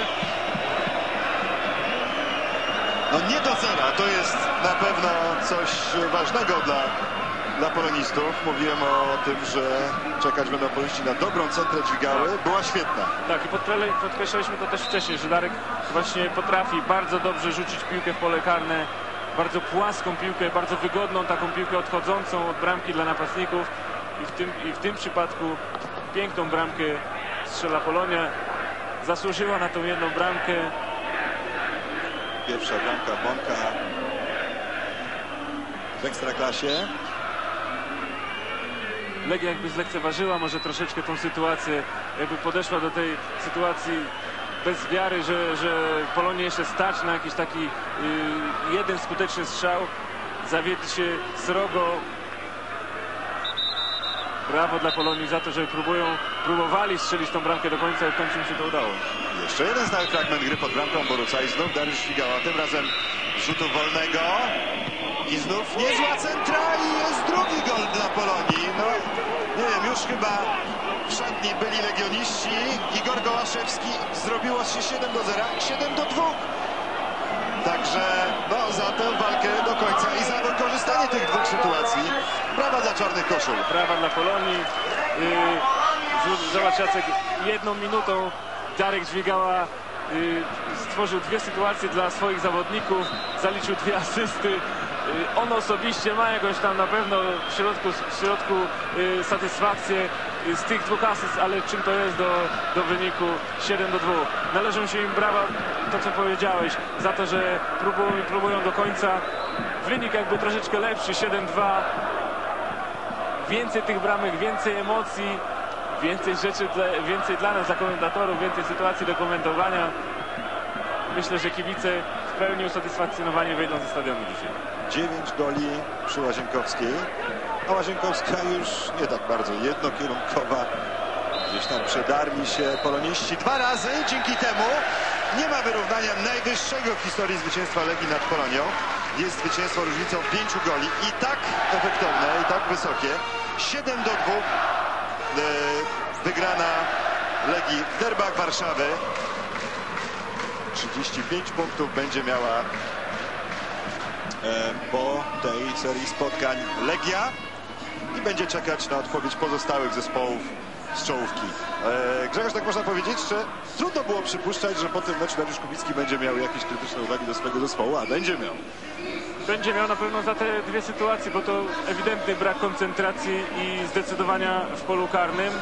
No nie do zera, to jest na pewno coś ważnego dla, dla polonistów. Mówiłem o tym, że czekać będą poliści na dobrą centrę Dźwigały. Była świetna. Tak, i podkreślaliśmy to też wcześniej, że Darek właśnie potrafi bardzo dobrze rzucić piłkę w pole karne. Bardzo płaską piłkę, bardzo wygodną taką piłkę odchodzącą od bramki dla napastników. I w tym, i w tym przypadku piękną bramkę strzela Polonia. Zasłużyła na tą jedną bramkę. Pierwsza bramka Bąka w Ekstraklasie. Legia jakby zlekceważyła może troszeczkę tą sytuację, jakby podeszła do tej sytuacji bez wiary, że, że Polonię jeszcze stać na jakiś taki yy, jeden skuteczny strzał. Zawiedli się srogo. Brawo dla Polonii za to, że próbują, próbowali strzelić tą bramkę do końca i w końcu im się to udało. Jeszcze jeden stały fragment gry pod bramką Boruca i znów Dariusz Dźwigała, tym razem z rzutu wolnego. I znów niezła centra i jest drugi gol dla Polonii. No, nie wiem, już chyba w szatni byli legioniści. Igor Gołaszewski, zrobiło się siedem do zera, siedem do dwóch. Także no, za tę walkę do końca i za wykorzystanie tych dwóch sytuacji. Brawa dla czarnych koszul. Brawa dla Polonii. Yy, zobacz, Jacek, jedną minutą Darek Dźwigała yy, stworzył dwie sytuacje dla swoich zawodników, zaliczył dwie asysty. Yy, on osobiście ma jakąś tam na pewno w środku, w środku yy, satysfakcję yy, z tych dwóch asyst, ale czym to jest do, do wyniku siedem do dwóch. Należą się im brawa, to co powiedziałeś, za to, że próbują, próbują do końca. Wynik jakby troszeczkę lepszy, siedem dwa. Więcej tych bramek, więcej emocji, więcej rzeczy, dla, więcej dla nas, za komentatorów, więcej sytuacji do komentowania. Myślę, że kibice w pełni usatysfakcjonowani wyjdą ze stadionu dzisiaj. Dziewięć goli przy Łazienkowskiej, a Łazienkowska już nie tak bardzo jednokierunkowa. Gdzieś tam przedarli się poloniści dwa razy. Dzięki temu nie ma wyrównania najwyższego w historii zwycięstwa Legii nad Polonią. Jest zwycięstwo różnicą pięciu goli i tak efektowne, i tak wysokie. siedem do dwóch wygrana Legii w derbach Warszawy. trzydzieści pięć punktów będzie miała po tej serii spotkań Legia i będzie czekać na odpowiedź pozostałych zespołów z czołówki. E, Grzegorz, tak można powiedzieć, że trudno było przypuszczać, że po tym meczu Dariusz Kubicki będzie miał jakieś krytyczne uwagi do swojego zespołu, a będzie miał. Będzie miał na pewno za te dwie sytuacje, bo to ewidentny brak koncentracji i zdecydowania w polu karnym.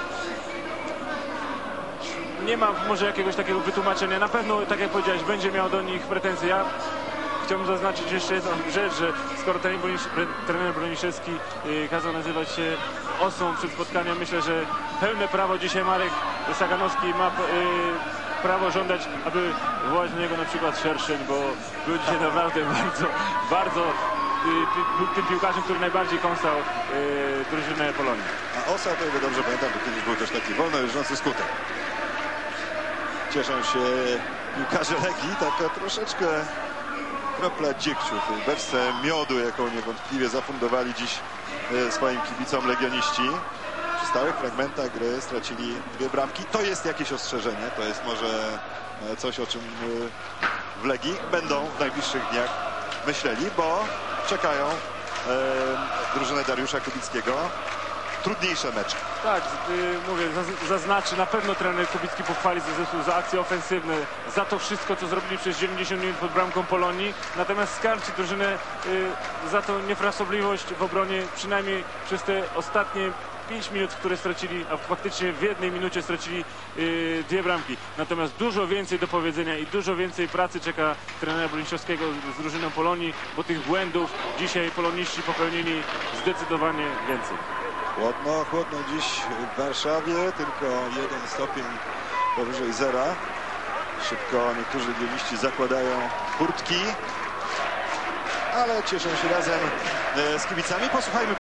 Nie ma może jakiegoś takiego wytłumaczenia. Na pewno, tak jak powiedziałeś, będzie miał do nich pretensje. Ja chciałbym zaznaczyć jeszcze jedną rzecz, że skoro trener, Bronisz, trener Broniszewski y, kazał nazywać się osą przed spotkaniem, myślę, że pełne prawo dzisiaj Marek Saganowski ma y, prawo żądać, aby wołać na niego na przykład Szerszeń, bo był dzisiaj naprawdę bardzo, bardzo y, tym piłkarzem, który najbardziej kąsał y, drużynę Polonii. A osa, to jego dobrze pamiętam, to kiedyś był też taki wolno jeżdżący skuter. Cieszą się piłkarze Legii, taka troszeczkę kropla dziegciu w tej beczce miodu, jaką niewątpliwie zafundowali dziś swoim kibicom legioniści. Przy stałych fragmentach gry stracili dwie bramki. To jest jakieś ostrzeżenie, to jest może coś, o czym w Legii będą w najbliższych dniach myśleli, bo czekają drużynę Dariusza Kubickiego trudniejsze mecze. Tak, y, mówię, zaz, zaznaczy, na pewno trener Kubicki pochwali za zespół, za akcje ofensywne, za to wszystko, co zrobili przez dziewięćdziesiąt minut pod bramką Polonii. Natomiast skarci drużynę y, za tą niefrasobliwość w obronie, przynajmniej przez te ostatnie pięć minut, które stracili, a faktycznie w jednej minucie stracili y, dwie bramki. Natomiast dużo więcej do powiedzenia i dużo więcej pracy czeka trenera Broniszewskiego z drużyną Polonii, bo tych błędów dzisiaj poloniści popełnili zdecydowanie więcej. Chłodno, chłodno dziś w Warszawie, tylko jeden stopień powyżej zera. Szybko niektórzy legioniści zakładają kurtki, ale cieszą się razem z kibicami. Posłuchajmy